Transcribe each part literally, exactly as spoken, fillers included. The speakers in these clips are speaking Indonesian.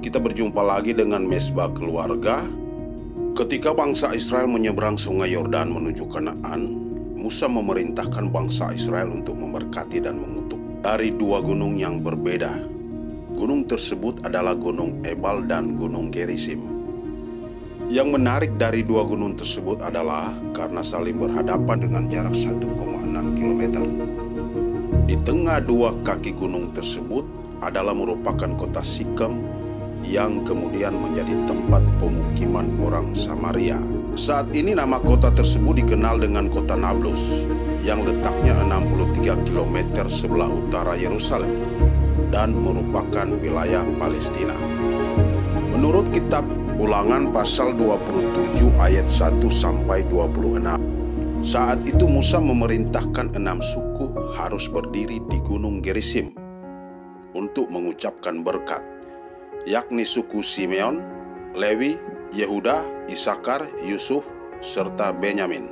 Kita berjumpa lagi dengan Mesbah Keluarga. Ketika bangsa Israel menyeberang sungai Yordan menuju Kanaan, Musa memerintahkan bangsa Israel untuk memberkati dan mengutuk dari dua gunung yang berbeda. Gunung tersebut adalah Gunung Ebal dan Gunung Gerisim. Yang menarik dari dua gunung tersebut adalah karena saling berhadapan dengan jarak satu koma enam kilometer. Di tengah dua kaki gunung tersebut adalah merupakan kota Sikem yang kemudian menjadi tempat pemukiman orang Samaria. Saat ini nama kota tersebut dikenal dengan kota Nablus yang letaknya enam puluh tiga kilometer sebelah utara Yerusalem dan merupakan wilayah Palestina. Menurut kitab Ulangan pasal dua puluh tujuh ayat satu sampai dua puluh enam, saat itu Musa memerintahkan enam suku harus berdiri di Gunung Gerisim untuk mengucapkan berkat, yakni suku Simeon, Lewi, Yehuda, Isakar, Yusuf, serta Benyamin.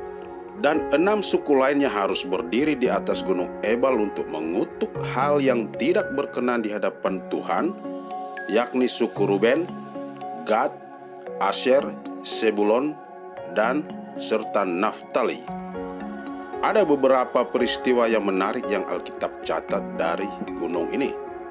Dan enam suku lainnya harus berdiri di atas Gunung Ebal untuk mengutuk hal yang tidak berkenan di hadapan Tuhan, yakni suku Ruben, Gad, Asher, Sebulon, dan serta Naftali. Ada beberapa peristiwa yang menarik yang Alkitab catat dari gunung ini.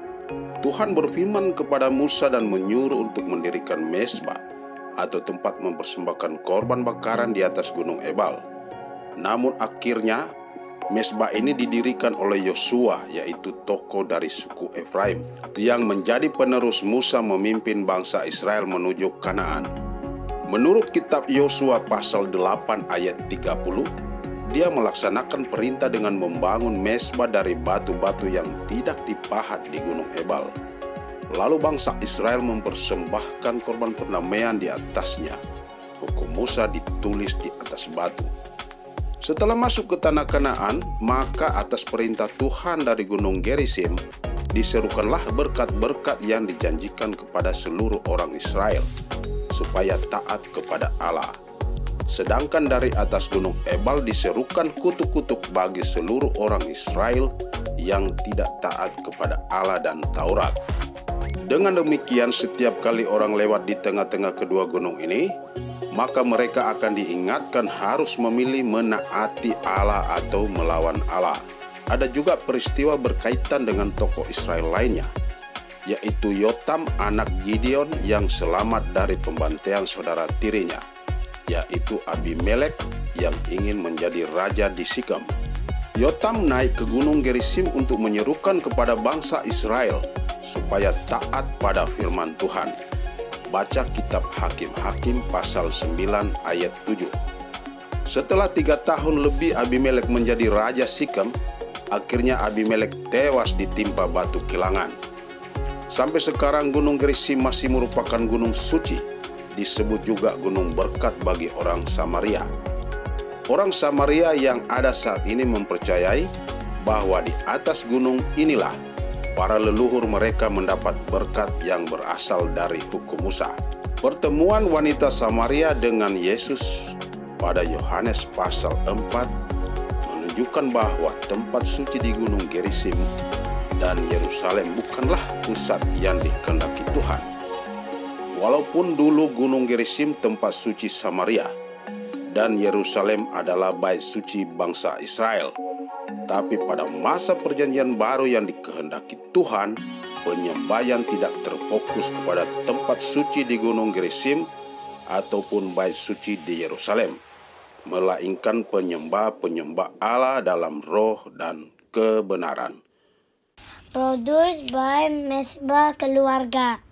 Tuhan berfirman kepada Musa dan menyuruh untuk mendirikan mesbah atau tempat mempersembahkan korban bakaran di atas Gunung Ebal. Namun akhirnya mesbah ini didirikan oleh Yosua, yaitu tokoh dari suku Efraim, yang menjadi penerus Musa memimpin bangsa Israel menuju Kanaan. Menurut kitab Yosua pasal delapan ayat tiga puluh, dia melaksanakan perintah dengan membangun mesbah dari batu-batu yang tidak dipahat di Gunung Ebal. Lalu bangsa Israel mempersembahkan korban perdamaian di atasnya. Hukum Musa ditulis di atas batu. Setelah masuk ke tanah Kanaan, maka atas perintah Tuhan dari Gunung Gerisim, diserukanlah berkat-berkat yang dijanjikan kepada seluruh orang Israel, supaya taat kepada Allah. Sedangkan dari atas Gunung Ebal diserukan kutuk-kutuk bagi seluruh orang Israel yang tidak taat kepada Allah dan Taurat. Dengan demikian, setiap kali orang lewat di tengah-tengah kedua gunung ini, maka mereka akan diingatkan harus memilih menaati Allah atau melawan Allah. Ada juga peristiwa berkaitan dengan tokoh Israel lainnya, yaitu Yotam anak Gideon yang selamat dari pembantaian saudara tirinya, yaitu Abimelek yang ingin menjadi raja di Sikem. Yotam naik ke Gunung Gerisim untuk menyerukan kepada bangsa Israel supaya taat pada firman Tuhan. Baca kitab Hakim-Hakim pasal sembilan ayat tujuh. Setelah tiga tahun lebih Abimelek menjadi raja Sikem, akhirnya Abimelek tewas ditimpa batu kilangan. Sampai sekarang Gunung Gerisim masih merupakan gunung suci, disebut juga gunung berkat bagi orang Samaria. Orang Samaria yang ada saat ini mempercayai bahwa di atas gunung inilah para leluhur mereka mendapat berkat yang berasal dari hukum Musa. Pertemuan wanita Samaria dengan Yesus pada Yohanes pasal empat menunjukkan bahwa tempat suci di Gunung Gerisim dan Yerusalem bukanlah pusat yang dikehendaki Tuhan. Walaupun dulu Gunung Gerisim tempat suci Samaria dan Yerusalem adalah bait suci bangsa Israel, tapi pada masa perjanjian baru yang dikehendaki Tuhan, penyembahan tidak terfokus kepada tempat suci di Gunung Gerisim ataupun bait suci di Yerusalem, melainkan penyembah-penyembah Allah dalam roh dan kebenaran. Produced by Mesbah Keluarga.